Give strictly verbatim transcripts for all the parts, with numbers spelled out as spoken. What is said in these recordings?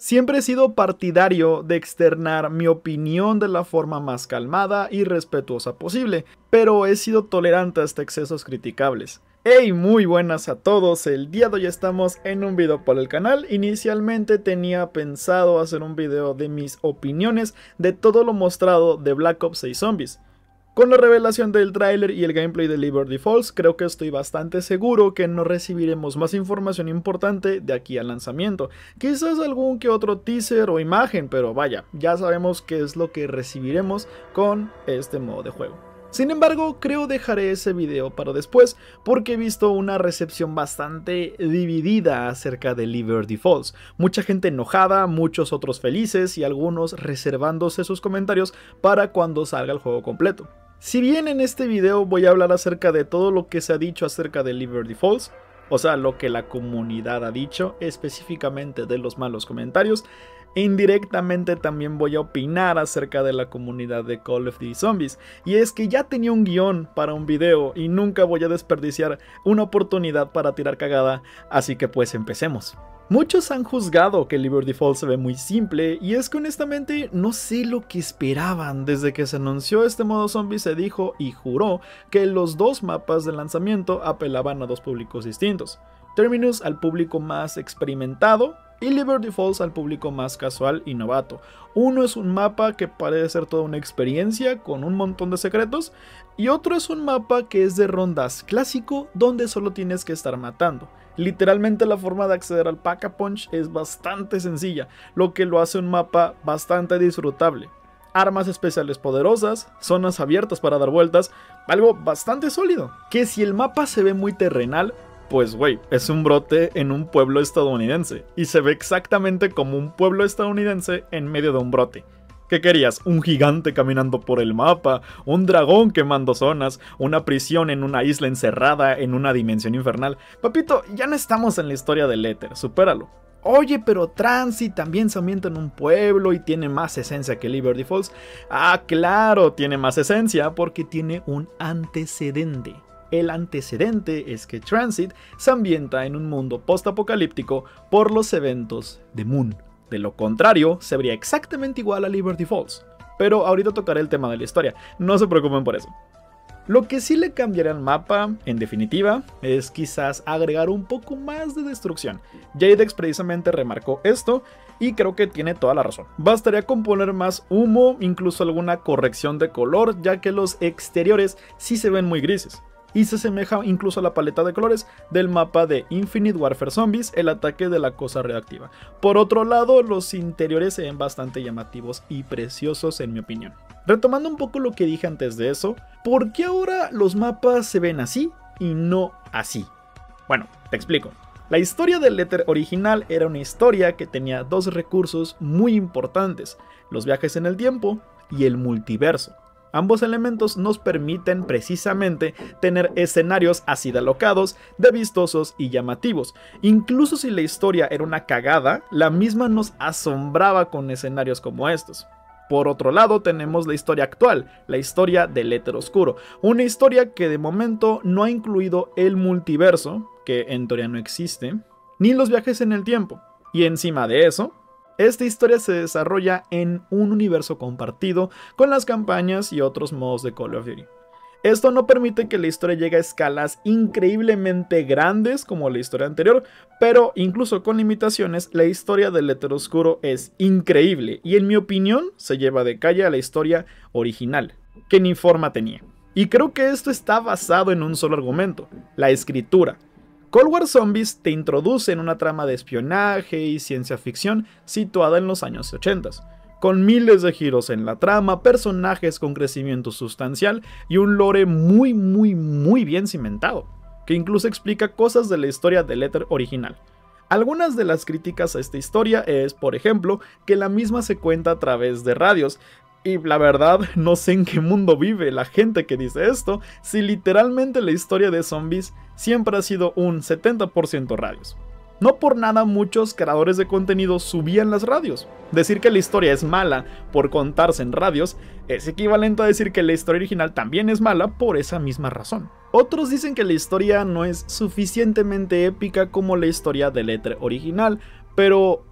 Siempre he sido partidario de externar mi opinión de la forma más calmada y respetuosa posible, pero he sido tolerante hasta excesos criticables. Hey, muy buenas a todos, el día de hoy estamos en un video para el canal. Inicialmente tenía pensado hacer un video de mis opiniones de todo lo mostrado de Black Ops seis Zombies. Con la revelación del tráiler y el gameplay de Liberty Falls, creo que estoy bastante seguro que no recibiremos más información importante de aquí al lanzamiento. Quizás algún que otro teaser o imagen, pero vaya, ya sabemos qué es lo que recibiremos con este modo de juego. Sin embargo, creo dejaré ese video para después porque he visto una recepción bastante dividida acerca de Liberty Falls. Mucha gente enojada, muchos otros felices y algunos reservándose sus comentarios para cuando salga el juego completo. Si bien en este video voy a hablar acerca de todo lo que se ha dicho acerca de Liberty Falls, o sea, lo que la comunidad ha dicho, específicamente de los malos comentarios, indirectamente también voy a opinar acerca de la comunidad de Call of Duty Zombies. Y es que ya tenía un guión para un video y nunca voy a desperdiciar una oportunidad para tirar cagada, así que pues empecemos. Muchos han juzgado que Liberty Falls se ve muy simple, y es que honestamente no sé lo que esperaban. Desde que se anunció este modo zombie se dijo y juró que los dos mapas de lanzamiento apelaban a dos públicos distintos. Terminus al público más experimentado y Liberty Falls al público más casual y novato. Uno es un mapa que parece ser toda una experiencia con un montón de secretos, y otro es un mapa que es de rondas clásico donde solo tienes que estar matando. Literalmente la forma de acceder al Pack-a-Punch es bastante sencilla, lo que lo hace un mapa bastante disfrutable. Armas especiales poderosas, zonas abiertas para dar vueltas, algo bastante sólido. Que si el mapa se ve muy terrenal, pues güey, es un brote en un pueblo estadounidense, y se ve exactamente como un pueblo estadounidense en medio de un brote. ¿Qué querías? ¿Un gigante caminando por el mapa? ¿Un dragón quemando zonas? ¿Una prisión en una isla encerrada en una dimensión infernal? Papito, ya no estamos en la historia del éter, supéralo. Oye, pero Transit también se ambienta en un pueblo y tiene más esencia que Liberty Falls. Ah, claro, tiene más esencia porque tiene un antecedente. El antecedente es que Transit se ambienta en un mundo post-apocalíptico por los eventos de Moon. De lo contrario, se vería exactamente igual a Liberty Falls. Pero ahorita tocaré el tema de la historia, no se preocupen por eso. Lo que sí le cambiaría al mapa, en definitiva, es quizás agregar un poco más de destrucción. Jadex precisamente remarcó esto y creo que tiene toda la razón. Bastaría con poner más humo, incluso alguna corrección de color, ya que los exteriores sí se ven muy grises. Y se asemeja incluso a la paleta de colores del mapa de Infinite Warfare Zombies, el ataque de la cosa radioactiva. Por otro lado, los interiores se ven bastante llamativos y preciosos en mi opinión. Retomando un poco lo que dije antes de eso, ¿por qué ahora los mapas se ven así y no así? Bueno, te explico. La historia del éter original era una historia que tenía dos recursos muy importantes: los viajes en el tiempo y el multiverso. Ambos elementos nos permiten precisamente tener escenarios así de alocados, de vistosos y llamativos. Incluso si la historia era una cagada, la misma nos asombraba con escenarios como estos. Por otro lado tenemos la historia actual, la historia del éter oscuro. Una historia que de momento no ha incluido el multiverso, que en teoría no existe, ni los viajes en el tiempo. Y encima de eso, esta historia se desarrolla en un universo compartido con las campañas y otros modos de Call of Duty. Esto no permite que la historia llegue a escalas increíblemente grandes como la historia anterior, pero incluso con limitaciones, la historia del éter oscuro es increíble y en mi opinión se lleva de calle a la historia original, que ni forma tenía. Y creo que esto está basado en un solo argumento: la escritura. Cold War Zombies te introduce en una trama de espionaje y ciencia ficción situada en los años ochenta, con miles de giros en la trama, personajes con crecimiento sustancial y un lore muy muy muy bien cimentado, que incluso explica cosas de la historia del éter original. Algunas de las críticas a esta historia es, por ejemplo, que la misma se cuenta a través de radios. Y la verdad, no sé en qué mundo vive la gente que dice esto, si literalmente la historia de zombies siempre ha sido un setenta por ciento radios. No por nada muchos creadores de contenido subían las radios. Decir que la historia es mala por contarse en radios es equivalente a decir que la historia original también es mala por esa misma razón. Otros dicen que la historia no es suficientemente épica como la historia del éter original, pero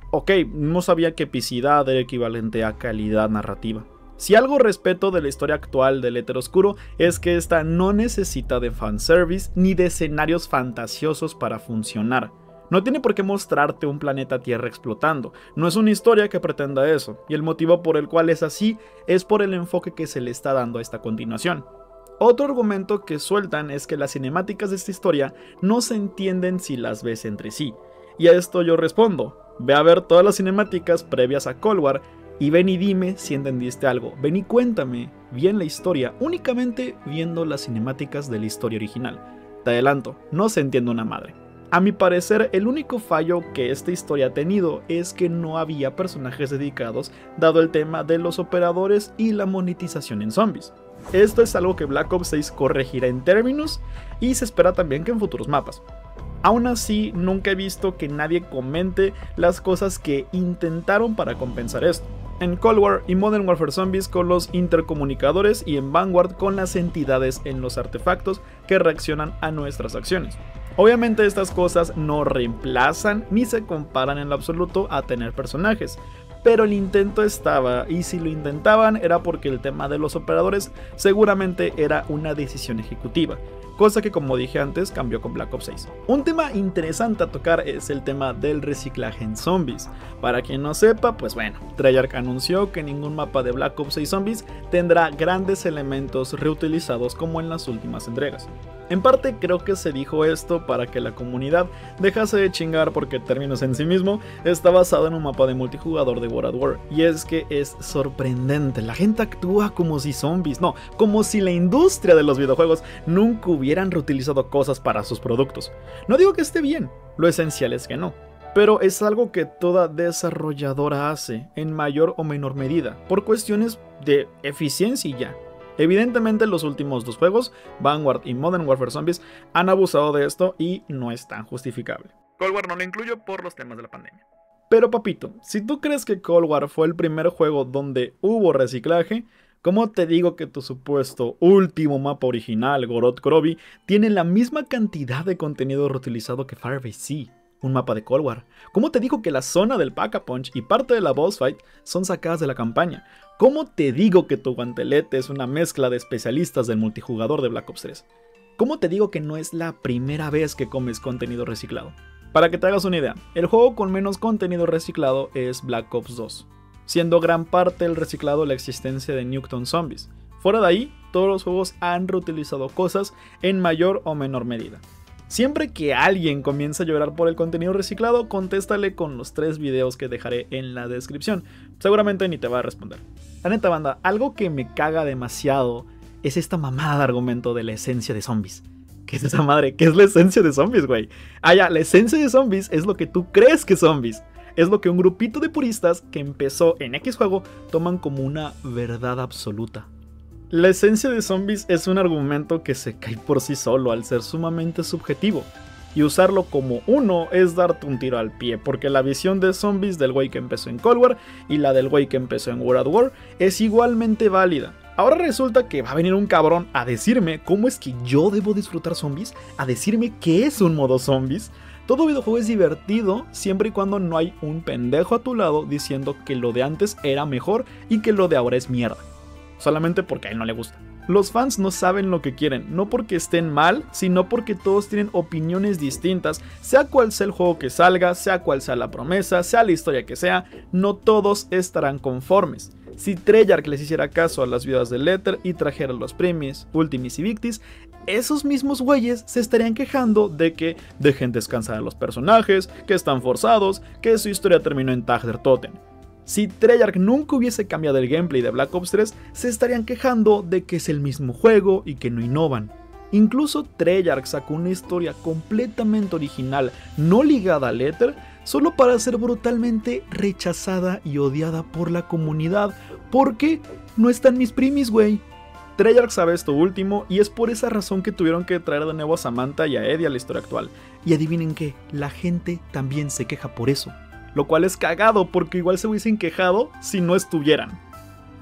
Ok, no sabía que epicidad era equivalente a calidad narrativa. Si algo respeto de la historia actual del Éter Oscuro es que esta no necesita de fanservice ni de escenarios fantasiosos para funcionar. No tiene por qué mostrarte un planeta Tierra explotando, no es una historia que pretenda eso, y el motivo por el cual es así es por el enfoque que se le está dando a esta continuación. Otro argumento que sueltan es que las cinemáticas de esta historia no se entienden si las ves entre sí, y a esto yo respondo, ve a ver todas las cinemáticas previas a Cold War y ven y dime si entendiste algo, ven y cuéntame bien la historia únicamente viendo las cinemáticas de la historia original. Te adelanto, no se entiende una madre. A mi parecer, el único fallo que esta historia ha tenido es que no había personajes dedicados, dado el tema de los operadores y la monetización en zombies. Esto es algo que Black Ops seis corregirá en términos y se espera también que en futuros mapas. Aún así, nunca he visto que nadie comente las cosas que intentaron para compensar esto. En Cold War y Modern Warfare Zombies con los intercomunicadores y en Vanguard con las entidades en los artefactos que reaccionan a nuestras acciones. Obviamente estas cosas no reemplazan ni se comparan en lo absoluto a tener personajes, pero el intento estaba, y si lo intentaban era porque el tema de los operadores seguramente era una decisión ejecutiva, cosa que, como dije antes, cambió con Black Ops seis. Un tema interesante a tocar es el tema del reciclaje en zombies. Para quien no sepa, pues bueno, Treyarch anunció que ningún mapa de Black Ops seis Zombies tendrá grandes elementos reutilizados como en las últimas entregas. En parte creo que se dijo esto para que la comunidad dejase de chingar porque términos en sí mismo está basado en un mapa de multijugador de World at War, y es que es sorprendente, la gente actúa como si zombies, no, como si la industria de los videojuegos nunca hubieran reutilizado cosas para sus productos. No digo que esté bien, lo esencial es que no, pero es algo que toda desarrolladora hace en mayor o menor medida, por cuestiones de eficiencia y ya. Evidentemente los últimos dos juegos, Vanguard y Modern Warfare Zombies, han abusado de esto y no es tan justificable. Cold War no lo incluyo por los temas de la pandemia. Pero papito, si tú crees que Cold War fue el primer juego donde hubo reciclaje, ¿cómo te digo que tu supuesto último mapa original, Gorod Krovi, tiene la misma cantidad de contenido reutilizado que Firebase Sea, un mapa de Cold War? ¿Cómo te digo que la zona del Pack-a-Punch y parte de la boss fight son sacadas de la campaña? ¿Cómo te digo que tu guantelete es una mezcla de especialistas del multijugador de Black Ops tres? ¿Cómo te digo que no es la primera vez que comes contenido reciclado? Para que te hagas una idea, el juego con menos contenido reciclado es Black Ops dos, siendo gran parte del reciclado la existencia de Nuketown Zombies. Fuera de ahí, todos los juegos han reutilizado cosas en mayor o menor medida. Siempre que alguien comience a llorar por el contenido reciclado, contéstale con los tres videos que dejaré en la descripción. Seguramente ni te va a responder. La neta, banda, algo que me caga demasiado es esta mamada de argumento de la esencia de zombies. ¿Qué es esa madre? ¿Qué es la esencia de zombies, güey? Ah, ya, la esencia de zombies es lo que tú crees que es zombies. Es lo que un grupito de puristas que empezó en X juego toman como una verdad absoluta. La esencia de zombies es un argumento que se cae por sí solo al ser sumamente subjetivo, y usarlo como uno es darte un tiro al pie, porque la visión de zombies del güey que empezó en Cold War y la del güey que empezó en World at War es igualmente válida. Ahora resulta que va a venir un cabrón a decirme cómo es que yo debo disfrutar zombies, a decirme qué es un modo zombies. Todo videojuego es divertido siempre y cuando no hay un pendejo a tu lado diciendo que lo de antes era mejor y que lo de ahora es mierda, solamente porque a él no le gusta. Los fans no saben lo que quieren, no porque estén mal, sino porque todos tienen opiniones distintas, sea cual sea el juego que salga, sea cual sea la promesa, sea la historia que sea, no todos estarán conformes. Si Treyarch les hiciera caso a las viudas del Éter y trajera los Primis, Ultimis y Victis, esos mismos güeyes se estarían quejando de que dejen descansar a los personajes, que están forzados, que su historia terminó en Tag der Toten. Si Treyarch nunca hubiese cambiado el gameplay de Black Ops tres, se estarían quejando de que es el mismo juego y que no innovan. Incluso Treyarch sacó una historia completamente original, no ligada al Éter, solo para ser brutalmente rechazada y odiada por la comunidad, porque no están mis primis, güey. Treyarch sabe esto último y es por esa razón que tuvieron que traer de nuevo a Samantha y a Eddie a la historia actual. Y adivinen qué, la gente también se queja por eso. Lo cual es cagado porque igual se hubiesen quejado si no estuvieran.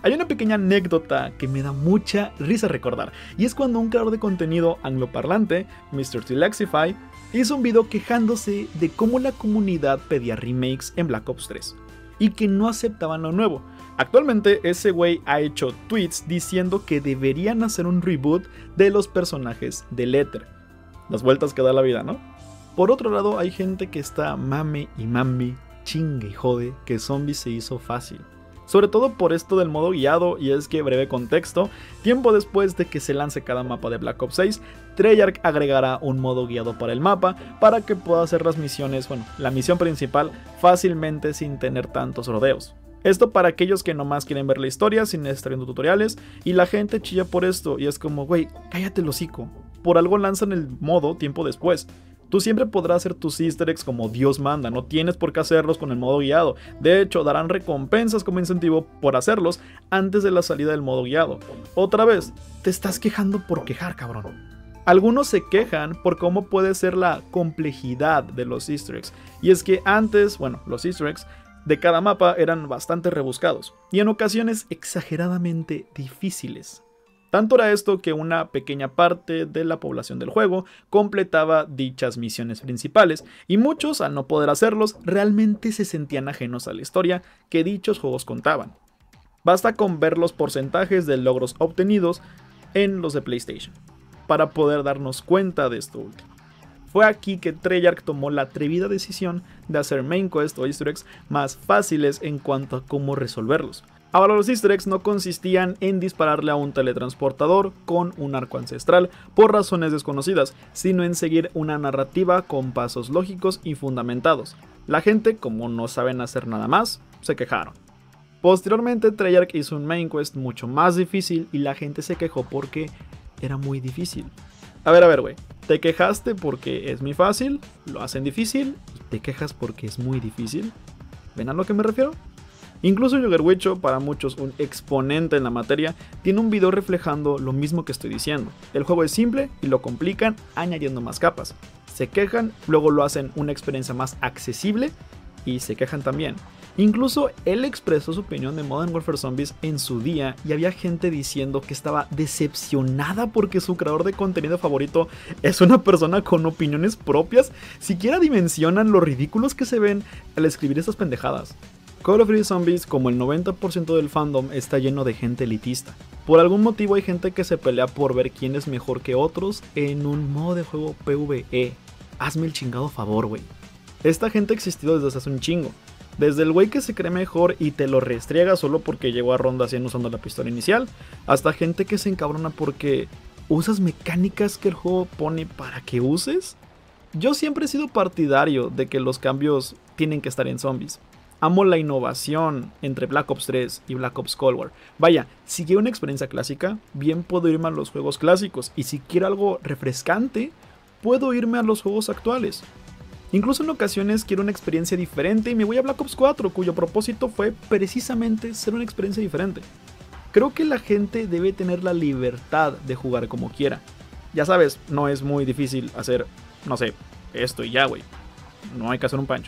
Hay una pequeña anécdota que me da mucha risa recordar, y es cuando un creador de contenido angloparlante, mister Tilexify, hizo un video quejándose de cómo la comunidad pedía remakes en Black Ops tres, y que no aceptaban lo nuevo. Actualmente ese güey ha hecho tweets diciendo que deberían hacer un reboot de los personajes del Ether. Las vueltas que da la vida, ¿no? Por otro lado, hay gente que está mame y mame, chingue y jode que Zombies se hizo fácil. Sobre todo por esto del modo guiado, y es que, breve contexto, tiempo después de que se lance cada mapa de Black Ops seis, Treyarch agregará un modo guiado para el mapa para que pueda hacer las misiones, bueno, la misión principal fácilmente sin tener tantos rodeos. Esto para aquellos que nomás quieren ver la historia sin estar viendo tutoriales, y la gente chilla por esto y es como, güey, cállate el hocico, por algo lanzan el modo tiempo después. Tú siempre podrás hacer tus easter eggs como Dios manda, no tienes por qué hacerlos con el modo guiado. De hecho, darán recompensas como incentivo por hacerlos antes de la salida del modo guiado. Otra vez, te estás quejando por quejar, cabrón. Algunos se quejan por cómo puede ser la complejidad de los easter eggs. Y es que antes, bueno, los easter eggs de cada mapa eran bastante rebuscados y en ocasiones exageradamente difíciles. Tanto era esto que una pequeña parte de la población del juego completaba dichas misiones principales, y muchos, al no poder hacerlos, realmente se sentían ajenos a la historia que dichos juegos contaban. Basta con ver los porcentajes de logros obtenidos en los de PlayStation para poder darnos cuenta de esto último. Fue aquí que Treyarch tomó la atrevida decisión de hacer main quest o easter eggs más fáciles en cuanto a cómo resolverlos. Ahora, los easter eggs no consistían en dispararle a un teletransportador con un arco ancestral por razones desconocidas, sino en seguir una narrativa con pasos lógicos y fundamentados. La gente, como no saben hacer nada más, se quejaron. Posteriormente, Treyarch hizo un main quest mucho más difícil y la gente se quejó porque era muy difícil. A ver, a ver, güey, ¿te quejaste porque es muy fácil? ¿Lo hacen difícil? ¿Y te quejas porque es muy difícil? ¿Ven a lo que me refiero? Incluso Yogerwicho, para muchos un exponente en la materia, tiene un video reflejando lo mismo que estoy diciendo. El juego es simple y lo complican añadiendo más capas. Se quejan, luego lo hacen una experiencia más accesible y se quejan también. Incluso él expresó su opinión de Modern Warfare Zombies en su día y había gente diciendo que estaba decepcionada porque su creador de contenido favorito es una persona con opiniones propias. Siquiera dimensionan lo ridículos que se ven al escribir estas pendejadas. Call of Duty Zombies, como el noventa por ciento del fandom, está lleno de gente elitista. Por algún motivo hay gente que se pelea por ver quién es mejor que otros en un modo de juego PvE. Hazme el chingado favor, güey. Esta gente ha existido desde hace un chingo. Desde el güey que se cree mejor y te lo restriega solo porque llegó a ronda cien usando la pistola inicial, hasta gente que se encabrona porque usas mecánicas que el juego pone para que uses. Yo siempre he sido partidario de que los cambios tienen que estar en Zombies. Amo la innovación entre Black Ops tres y Black Ops Cold War. Vaya, si quiero una experiencia clásica, bien puedo irme a los juegos clásicos. Y si quiero algo refrescante, puedo irme a los juegos actuales. Incluso en ocasiones quiero una experiencia diferente y me voy a Black Ops cuatro, cuyo propósito fue precisamente ser una experiencia diferente. Creo que la gente debe tener la libertad de jugar como quiera. Ya sabes, no es muy difícil hacer, no sé, esto y ya, güey. No hay que hacer un pancho.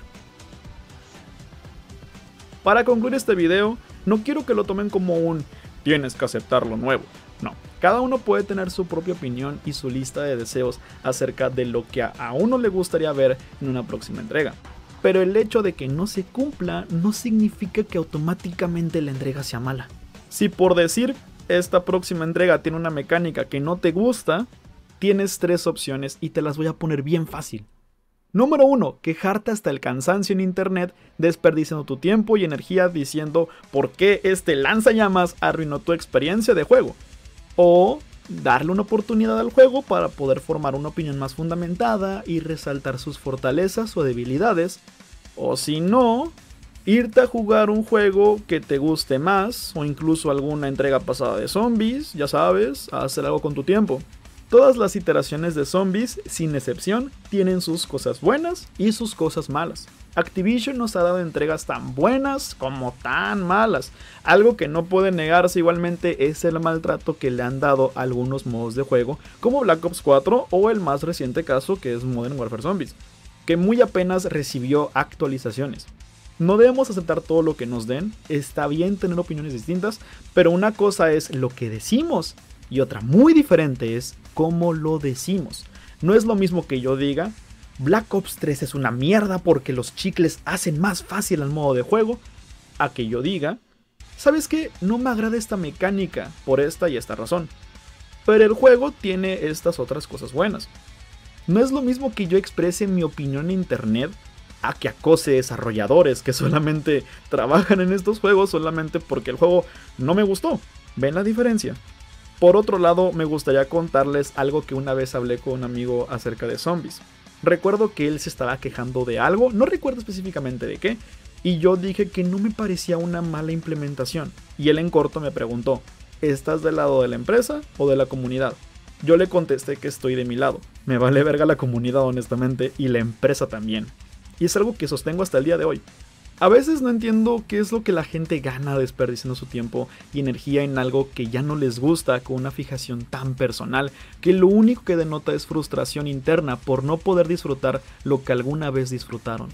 Para concluir este video, no quiero que lo tomen como un tienes que aceptar lo nuevo. No, cada uno puede tener su propia opinión y su lista de deseos acerca de lo que a uno le gustaría ver en una próxima entrega. Pero el hecho de que no se cumpla no significa que automáticamente la entrega sea mala. Si por decir esta próxima entrega tiene una mecánica que no te gusta, tienes tres opciones y te las voy a poner bien fácil. Número uno, quejarte hasta el cansancio en internet, desperdiciando tu tiempo y energía diciendo por qué este lanzallamas arruinó tu experiencia de juego. O darle una oportunidad al juego para poder formar una opinión más fundamentada y resaltar sus fortalezas o debilidades. O si no, irte a jugar un juego que te guste más o incluso alguna entrega pasada de Zombies, ya sabes, a hacer algo con tu tiempo. Todas las iteraciones de Zombies, sin excepción, tienen sus cosas buenas y sus cosas malas. Activision nos ha dado entregas tan buenas como tan malas. Algo que no puede negarse igualmente es el maltrato que le han dado a algunos modos de juego, como Black Ops cuatro o el más reciente caso que es Modern Warfare Zombies, que muy apenas recibió actualizaciones. No debemos aceptar todo lo que nos den, está bien tener opiniones distintas, pero una cosa es lo que decimos y otra muy diferente es cómo lo decimos. No es lo mismo que yo diga, Black Ops tres es una mierda porque los chicles hacen más fácil el modo de juego, a que yo diga, ¿sabes qué? No me agrada esta mecánica por esta y esta razón, pero el juego tiene estas otras cosas buenas. No es lo mismo que yo exprese mi opinión en internet a que acose desarrolladores que solamente trabajan en estos juegos solamente porque el juego no me gustó. ¿Ven la diferencia? Por otro lado, me gustaría contarles algo que una vez hablé con un amigo acerca de zombies. Recuerdo que él se estaba quejando de algo, no recuerdo específicamente de qué, y yo dije que no me parecía una mala implementación. Y él en corto me preguntó, ¿estás del lado de la empresa o de la comunidad? Yo le contesté que estoy de mi lado. Me vale verga la comunidad honestamente y la empresa también. Y es algo que sostengo hasta el día de hoy. A veces no entiendo qué es lo que la gente gana desperdiciando su tiempo y energía en algo que ya no les gusta con una fijación tan personal que lo único que denota es frustración interna por no poder disfrutar lo que alguna vez disfrutaron.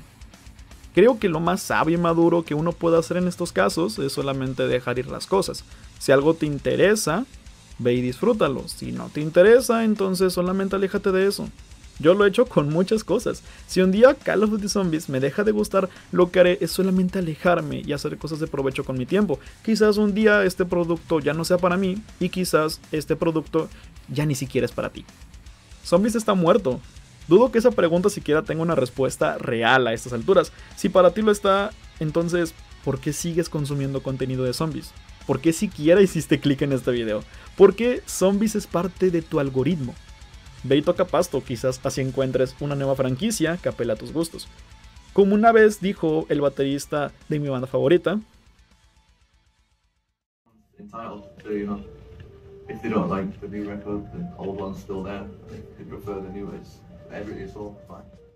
Creo que lo más sabio y maduro que uno puede hacer en estos casos es solamente dejar ir las cosas. Si algo te interesa, ve y disfrútalo. Si no te interesa, entonces solamente aléjate de eso. Yo lo he hecho con muchas cosas. Si un día Call of Duty Zombies me deja de gustar, lo que haré es solamente alejarme y hacer cosas de provecho con mi tiempo. Quizás un día este producto ya no sea para mí y quizás este producto ya ni siquiera es para ti. Zombies está muerto. Dudo que esa pregunta siquiera tenga una respuesta real a estas alturas. Si para ti lo está, entonces, ¿por qué sigues consumiendo contenido de zombies? ¿Por qué siquiera hiciste clic en este video? ¿Por qué Zombies es parte de tu algoritmo? Ve y toca pasto, quizás así encuentres una nueva franquicia que apela a tus gustos. Como una vez dijo el baterista de mi banda favorita, entitled to, you know, if they don't like the new record, the old one's still there. If they prefer the new, it's every it's all fine.